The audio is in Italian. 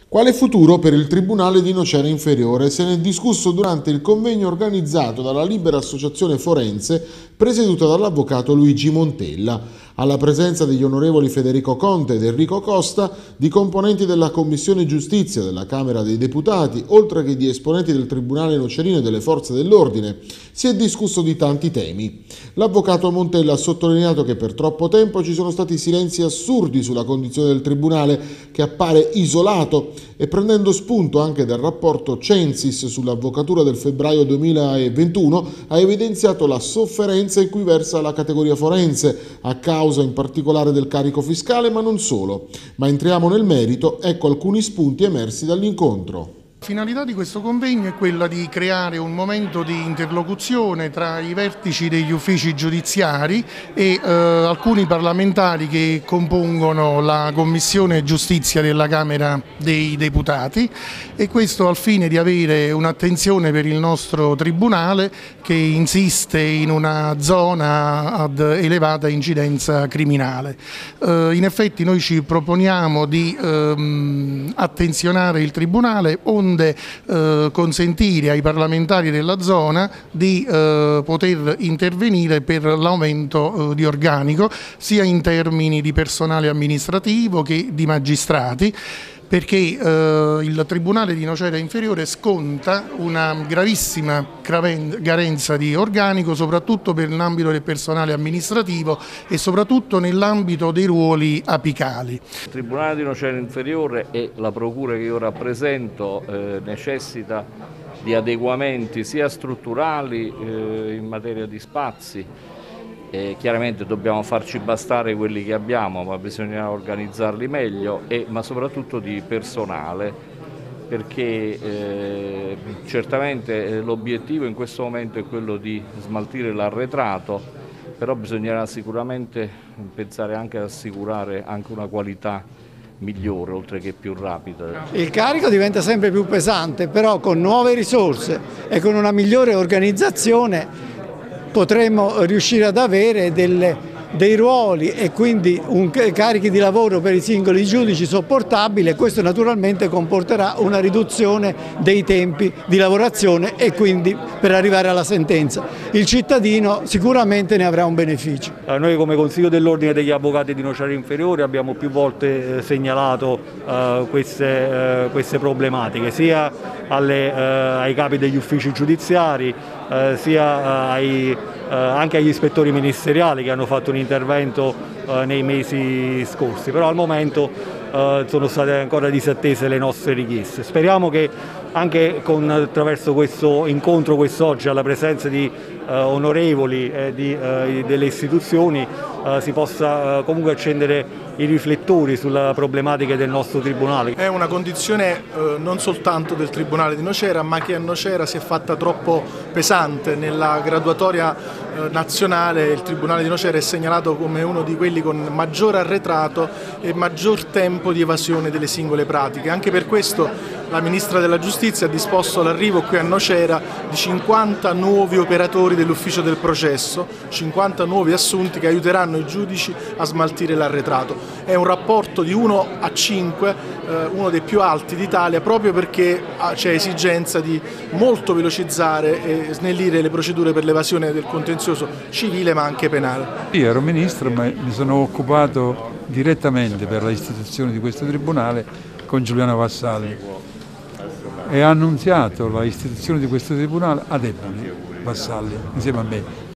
Quale futuro per il Tribunale di Nocera Inferiore? Se ne è discusso durante il convegno organizzato dalla Libera Associazione Forense presieduta dall'avvocato Luigi Montella. Alla presenza degli onorevoli Federico Conte ed Enrico Costa, di componenti della Commissione Giustizia della Camera dei Deputati, oltre che di esponenti del Tribunale Nocerino e delle Forze dell'Ordine, si è discusso di tanti temi. L'avvocato Montella ha sottolineato che per troppo tempo ci sono stati silenzi assurdi sulla condizione del Tribunale, che appare isolato, e prendendo spunto anche dal rapporto Censis sull'avvocatura del febbraio 2021 ha evidenziato la sofferenza in cui versa la categoria forense, a causa in particolare del carico fiscale, ma non solo. Ma entriamo nel merito, ecco alcuni spunti emersi dall'incontro. La finalità di questo convegno è quella di creare un momento di interlocuzione tra i vertici degli uffici giudiziari e alcuni parlamentari che compongono la Commissione Giustizia della Camera dei Deputati, e questo al fine di avere un'attenzione per il nostro Tribunale che insiste in una zona ad elevata incidenza criminale. In effetti noi ci proponiamo di attenzionare il Tribunale onde consentire ai parlamentari della zona di poter intervenire per l'aumento di organico, sia in termini di personale amministrativo che di magistrati, perché il Tribunale di Nocera Inferiore sconta una gravissima carenza di organico, soprattutto per l'ambito del personale amministrativo e soprattutto nell'ambito dei ruoli apicali. Il Tribunale di Nocera Inferiore e la Procura che io rappresento necessita di adeguamenti sia strutturali in materia di spazi. Chiaramente dobbiamo farci bastare quelli che abbiamo, ma bisogna organizzarli meglio, ma soprattutto di personale, perché certamente l'obiettivo in questo momento è quello di smaltire l'arretrato, però bisognerà sicuramente pensare anche ad assicurare anche una qualità migliore, oltre che più rapida. Il carico diventa sempre più pesante, però con nuove risorse e con una migliore organizzazione potremmo riuscire ad avere dei ruoli e quindi carichi di lavoro per i singoli giudici sopportabili, e questo naturalmente comporterà una riduzione dei tempi di lavorazione e quindi per arrivare alla sentenza. Il cittadino sicuramente ne avrà un beneficio. Noi come Consiglio dell'Ordine degli Avvocati di Nocera Inferiore abbiamo più volte segnalato queste problematiche, sia ai capi degli uffici giudiziari, sia anche agli ispettori ministeriali che hanno fatto un intervento nei mesi scorsi, però al momento sono state ancora disattese le nostre richieste. Speriamo che anche attraverso questo incontro quest'oggi, alla presenza di onorevoli delle istituzioni, si possa comunque accendere i riflettori sulla problematica del nostro Tribunale. È una condizione non soltanto del Tribunale di Nocera, ma che a Nocera si è fatta troppo pesante. Nella graduatoria nazionale il Tribunale di Nocera è segnalato come uno di quelli con maggior arretrato e maggior tempo di evasione delle singole pratiche. Anche per questo la Ministra della Giustizia ha disposto l'arrivo qui a Nocera di 50 nuovi operatori dell'ufficio del processo, 50 nuovi assunti che aiuteranno i giudici a smaltire l'arretrato. È un rapporto di 1 a 5, uno dei più alti d'Italia, proprio perché c'è esigenza di molto velocizzare e snellire le procedure per l'evasione del contenzioso civile ma anche penale. Io ero ministro, ma mi sono occupato direttamente per l'istituzione di questo tribunale con Giuliano Vassalli e ha annunziato l'istituzione di questo tribunale a Eboli Vassalli insieme a me.